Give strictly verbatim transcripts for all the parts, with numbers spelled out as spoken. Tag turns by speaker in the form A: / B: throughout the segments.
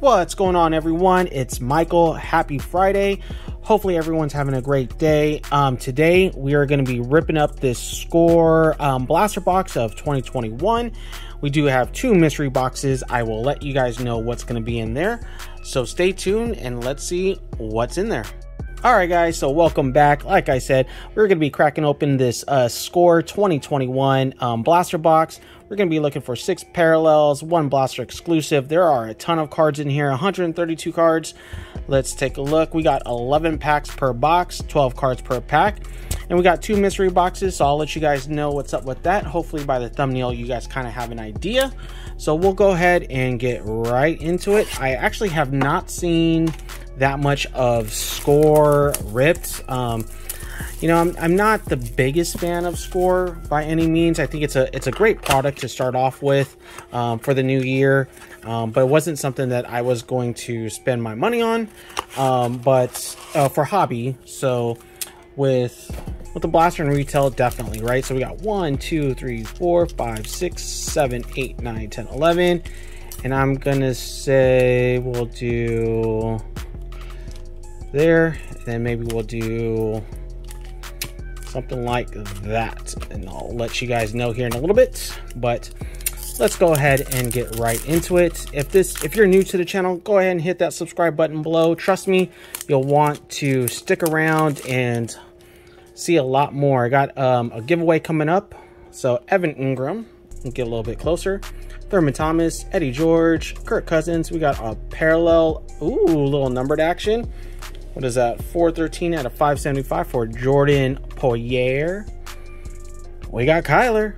A: What's going on, everyone? It's Michael. Happy Friday. Hopefully everyone's having a great day. Um, today we are going to be ripping up this score um, blaster box of twenty twenty-one. We do have two mystery boxes. I will let you guys know what's going to be in there. So stay tuned and let's see what's in there. All right, guys, so welcome back. Like I said, we're going to be cracking open this uh, score twenty twenty-one um, blaster box. We're going to be looking for six parallels, one blaster exclusive. There are a ton of cards in here, one hundred thirty-two cards. Let's take a look. We got eleven packs per box, twelve cards per pack. And we got two mystery boxes, so I'll let you guys know what's up with that. Hopefully by the thumbnail, you guys kind of have an idea. So we'll go ahead and get right into it. I actually have not seen that much of score ripped. Um, you know, I'm, I'm not the biggest fan of score by any means. I think it's a it's a great product to start off with um, for the new year, um, but it wasn't something that I was going to spend my money on. Um, but uh, for hobby, so with with the blaster and retail, definitely, right? So we got one, two, three, four, five, six, seven, eight, nine, ten, eleven, and I'm gonna say we'll do there, and then maybe we'll do something like that, and I'll let you guys know here in a little bit. But let's go ahead and get right into it. If this if you're new to the channel, go ahead and hit that subscribe button below. Trust me, you'll want to stick around and see a lot more. I got um, a giveaway coming up, so Evan Ingram, we'll get a little bit closer, Thurman Thomas, Eddie George, Kirk Cousins. We got a parallel, ooh, little numbered action. What is that? four thirteen out of five seventy-five for Jordan Poyer. We got Kyler.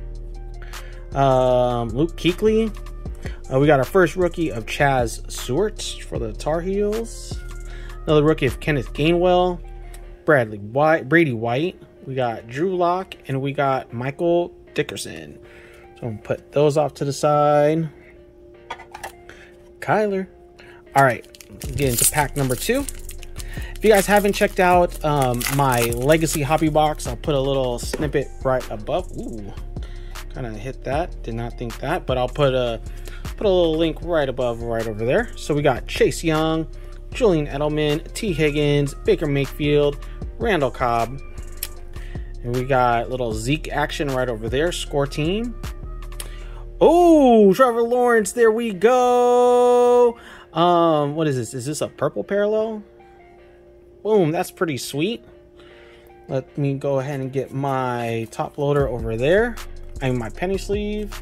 A: Um, Luke Kuechly. Uh, we got our first rookie of Chaz Stewart for the Tar Heels. Another rookie of Kenneth Gainwell. Bradley White, Brady White. We got Drew Lock, and we got Michael Dickerson. So I'm gonna put those off to the side. Kyler. All right, let's get into pack number two. If you guys haven't checked out um, my Legacy Hobby Box, I'll put a little snippet right above. Ooh, kind of hit that. Did not think that, but I'll put a put a little link right above, right over there. So we got Chase Young, Julian Edelman, T. Higgins, Baker Mayfield, Randall Cobb, and we got little Zeke action right over there. Score team. Oh, Trevor Lawrence. There we go. Um, what is this? Is this a purple parallel? Boom, that's pretty sweet. Let me go ahead and get my top loader over there. I mean, my penny sleeve.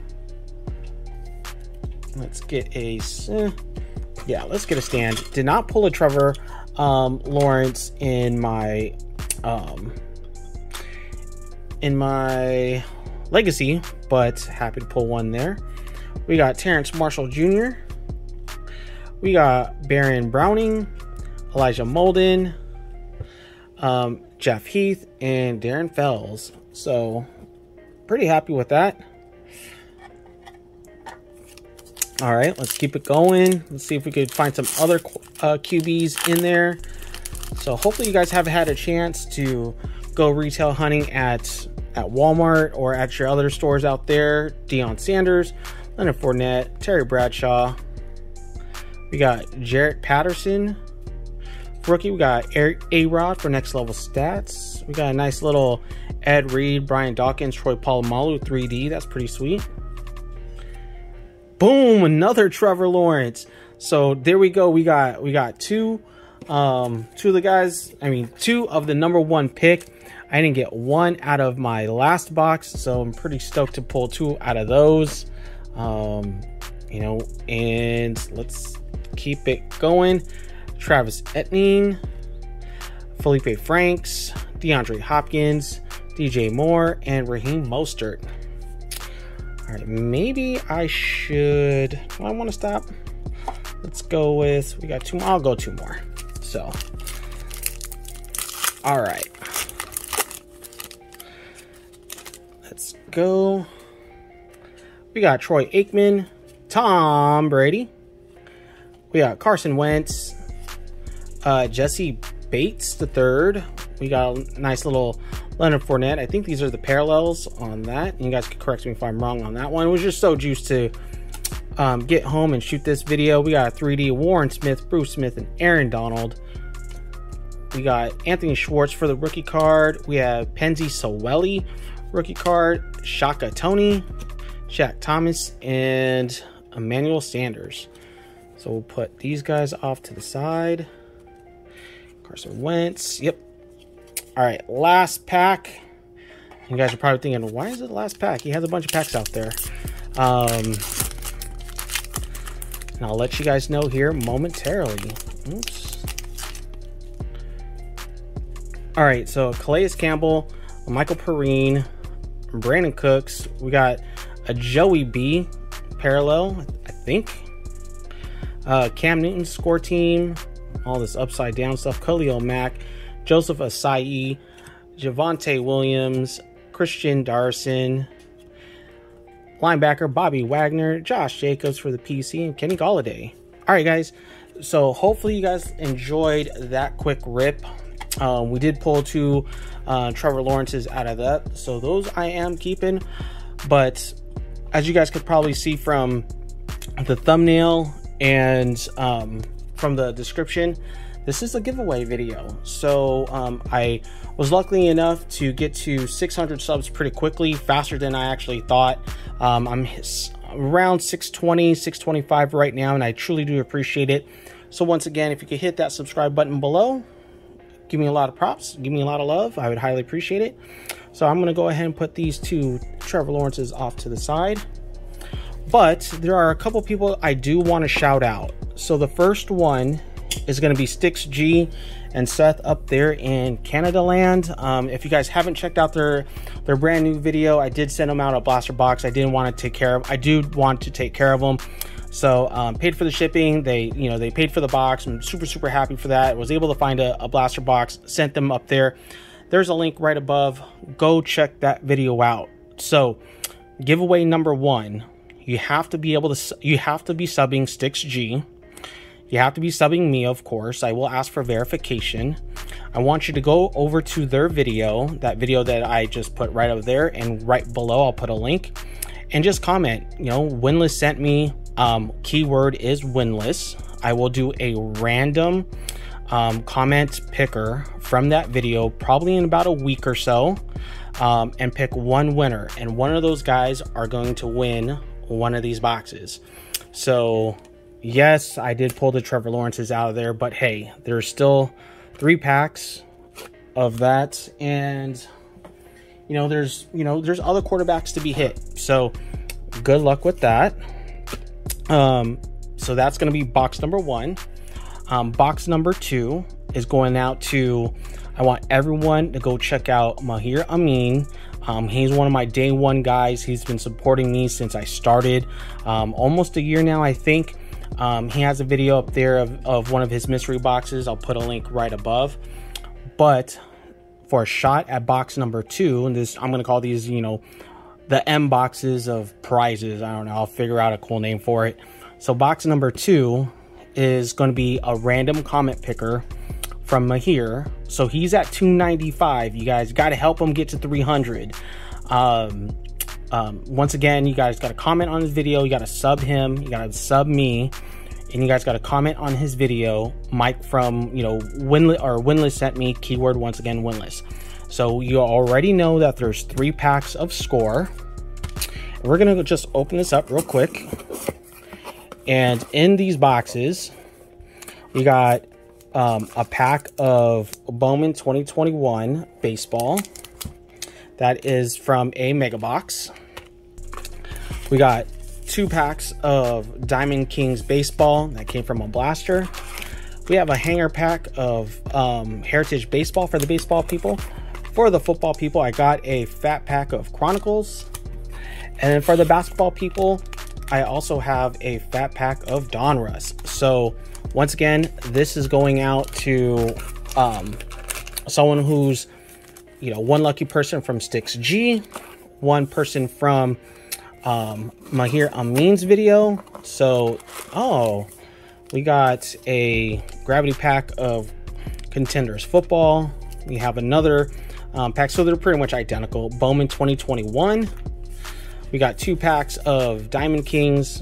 A: Let's get a, eh, yeah, let's get a stand. Did not pull a Trevor um, Lawrence in my, um, in my Legacy, but happy to pull one there. We got Terrence Marshall Junior We got Baron Browning, Elijah Molden, um, Jeff Heath, and Darren Fells. So pretty happy with that. All right, let's keep it going. Let's see if we could find some other uh, Q Bs in there. So hopefully you guys have had a chance to go retail hunting at at Walmart or at your other stores out there. Deion Sanders, Leonard Fournette, Terry Bradshaw. We got Jarrett Patterson, rookie. We got A-Rod for next level stats. We got a nice little Ed Reed, Brian Dawkins, Troy Polamalu three D. That's pretty sweet. Boom, another Trevor Lawrence. So there we go. We got we got two, um, two of the guys. I mean, two of the number one pick. I didn't get one out of my last box, so I'm pretty stoked to pull two out of those. Um, you know, and let's keep it going. Travis Etienne, Felipe Franks, DeAndre Hopkins, D J Moore, and Raheem Mostert. All right, maybe I should, do I want to stop? Let's go with, we got two more. I'll go two more. So, all right. Let's go. We got Troy Aikman, Tom Brady. We got Carson Wentz, uh, Jesse Bates the third. We got a nice little Leonard Fournette. I think these are the parallels on that. You guys can correct me if I'm wrong on that one. It was just so juiced to um, get home and shoot this video. We got three D Warren Smith, Bruce Smith, and Aaron Donald. We got Anthony Schwartz for the rookie card. We have Penzi Sewelli rookie card, Shaka Tony, Shaq Thomas, and Emmanuel Sanders. So we'll put these guys off to the side. Carson Wentz. Yep. All right, last pack. You guys are probably thinking, why is it the last pack? He has a bunch of packs out there. Um, and I'll let you guys know here momentarily. Oops. All right, so Calais Campbell, Michael Perrine, Brandon Cooks. We got a Joey B parallel, I think. Uh, Cam Newton's score team. All this upside down stuff. Khalil Mack, Joseph Asai, Javonte Williams, Christian Darson, linebacker Bobby Wagner, Josh Jacobs for the P C, and Kenny Golladay. All right, guys. So hopefully you guys enjoyed that quick rip. Um, we did pull two uh, Trevor Lawrence's out of that, so those I am keeping. But as you guys could probably see from the thumbnail and um, from the description, this is a giveaway video. So um, I was lucky enough to get to six hundred subs pretty quickly, faster than I actually thought. Um, I'm around six twenty, six twenty-five right now, and I truly do appreciate it. So once again, if you could hit that subscribe button below, give me a lot of props, give me a lot of love, I would highly appreciate it. So I'm going to go ahead and put these two Trevor Lawrence's off to the side. But there are a couple people I do want to shout out. So the first one is going to be Sticks G and Seth up there in Canada land. Um, if you guys haven't checked out their their brand new video, I did send them out a blaster box. I didn't want to take care of. I do want to take care of them. So um, paid for the shipping. They you know they paid for the box. I'm super super happy for that. I was able to find a, a blaster box. Sent them up there. There's a link right above. Go check that video out. So giveaway number one. You have to be able to, you have to be subbing Sticks G. You have to be subbing me, of course. I will ask for verification. I want you to go over to their video, that video that I just put right over there, and right below I'll put a link, and just comment, you know, winless sent me. Um, keyword is winless. I will do a random um, comment picker from that video, probably in about a week or so, um, and pick one winner. And one of those guys are going to win one of these boxes. So yes, I did pull the Trevor Lawrence's out of there, but hey, there's still three packs of that, and you know there's you know there's other quarterbacks to be hit. So good luck with that. Um, so that's going to be box number one. Um, box number two is going out to. I want everyone to go check out Mihir Amin. Um, he's one of my day one guys. He's been supporting me since I started, um, almost a year now, I think. Um, he has a video up there of, of one of his mystery boxes. I'll put a link right above. But for a shot at box number two, and this I'm going to call these, you know, the M boxes of prizes. I don't know. I'll figure out a cool name for it. So box number two is going to be a random comment picker from Mihir. So he's at two ninety-five. You guys got to help him get to three hundred. Um, um, once again, you guys got to comment on his video. You got to sub him. You got to sub me. And you guys got to comment on his video. Mike from, you know, winless or winless sent me. Keyword, once again, winless. So you already know that there's three packs of score. We're going to just open this up real quick. And in these boxes, we got Um, a pack of Bowman twenty twenty-one baseball. That is from a mega box. We got two packs of Diamond Kings baseball that came from a blaster. We have a hanger pack of um, Heritage baseball for the baseball people. For the football people, I got a fat pack of Chronicles. And then for the basketball people, I also have a fat pack of Donruss. So once again, this is going out to um, someone who's, you know, one lucky person from Sticks G, one person from um, Mihir Amin's video. So, oh, we got a gravity pack of Contenders football. We have another um, pack, so they're pretty much identical. Bowman twenty twenty-one. We got two packs of Diamond Kings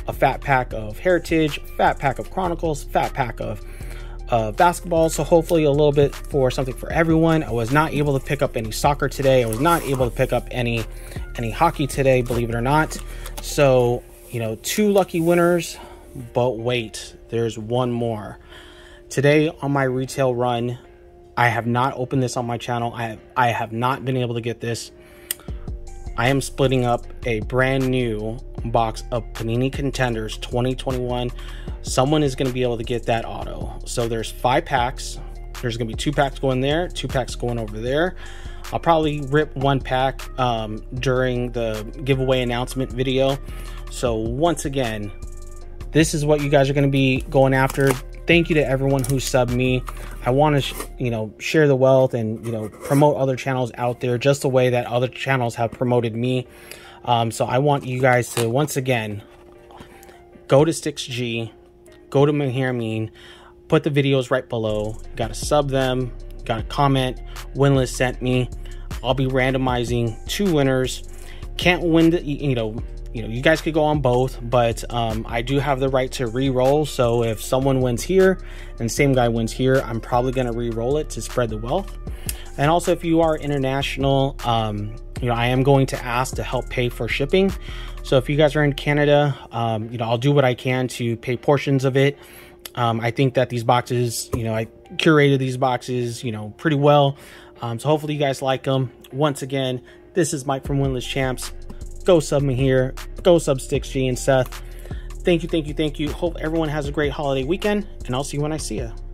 A: a fat pack of Heritage, fat pack of Chronicles, fat pack of uh, basketball. So hopefully a little bit for something for everyone. I was not able to pick up any soccer today. I was not able to pick up any any hockey today, believe it or not. So, you know, two lucky winners, but wait, there's one more. Today on my retail run, I have not opened this on my channel. I have, I have not been able to get this. I am splitting up a brand new box of Panini Contenders twenty twenty-one. Someone is going to be able to get that auto. So there's five packs. There's going to be two packs going there, two packs going over there. I'll probably rip one pack um, during the giveaway announcement video. So once again, this is what you guys are going to be going after. Thank you to everyone who subbed me. I want to, you know, share the wealth and, you know, promote other channels out there just the way that other channels have promoted me. Um, so I want you guys to, once again, go to six G, go to Mihir Amin, put the videos right below. Got to sub them, got to comment. Winless sent me. I'll be randomizing two winners. Can't win the, you know, You know, you guys could go on both, but um, I do have the right to re-roll. So if someone wins here and same guy wins here, I'm probably going to re-roll it to spread the wealth. And also, if you are international, um, you know, I am going to ask to help pay for shipping. So if you guys are in Canada, um, you know, I'll do what I can to pay portions of it. Um, I think that these boxes, you know, I curated these boxes, you know, pretty well. Um, so hopefully you guys like them. Once again, this is Mike from Winless Champs. Go sub me here. Go sub six G and Seth. Thank you, thank you, thank you. Hope everyone has a great holiday weekend, and I'll see you when I see you.